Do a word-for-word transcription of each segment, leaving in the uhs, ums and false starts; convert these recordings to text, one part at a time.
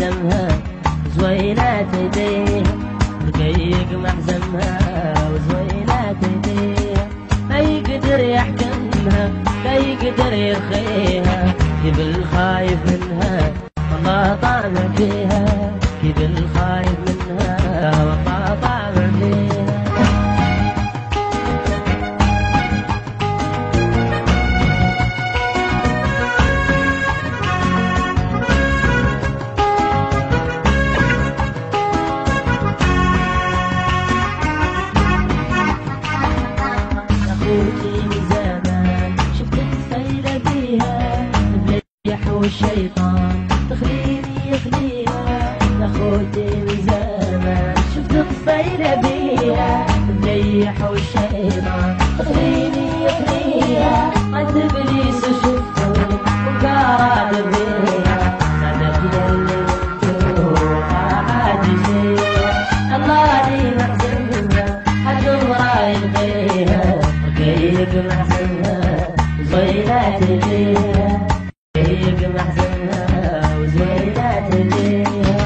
محزمها زوينات ايديها، رقيق محزمها وزوينات ايديها، ما يقدر يحكمها لا يقدر يرخيها، كيف الخايف منها والله طامع فيها، كيف الخايف منها والله طامع فيها. من زمان شفت السيلة فيها مليح والشيطان تخليني يخليها، يا خوتي من زمان شفت السيلة فيها مليح والشيطان تخليني يخليها، عند ابليس شفته وقارب فيها، صدق يلي انتو عاد فيها، الله لي محزنها حد وراي فيها، رقيق محزنها وزوينات ايديها، رقيق محزنها وزوينات ايديها.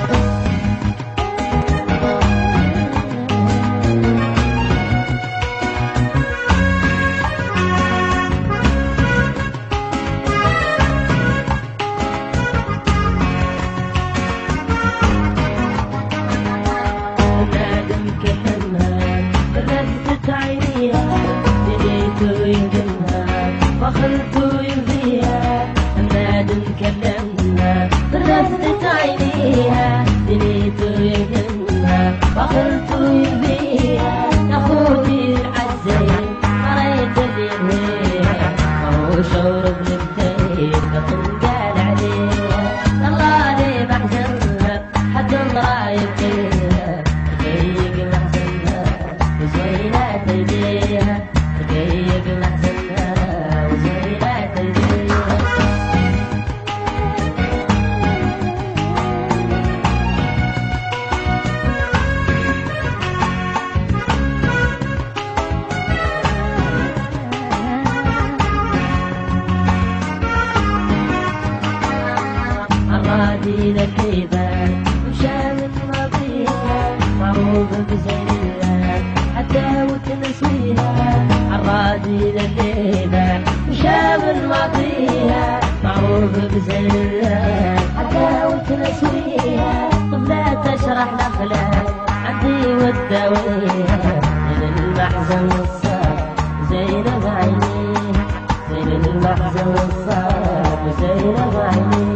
نادم كحنها لذت عينيها، جريت ويهدمها وخلت ويرضيها، النادم كلمها لذت عينيها، جريت ويهدمها وخلت ويرضيها، يا خوتي العزيز مريت اليميها، وهو شعور بنبتين قال عليها، الله لي محزنها حد رايد فيها، رقيق محزنها وزوينات ايديها، رقيق محزنها وزوينات ايديها. عرادي لكيبان وشامت ماضيها، معروف بزينها حتى وتنسويها، عرادي لكيبان وشامت ماضيها، معروف بزينها حتى وتنسويها، طب لا تشرح الاخلاق عندي والداويها، زين المحزن والصار زينب عينيها، زين المحزن والصار زينب عينيها.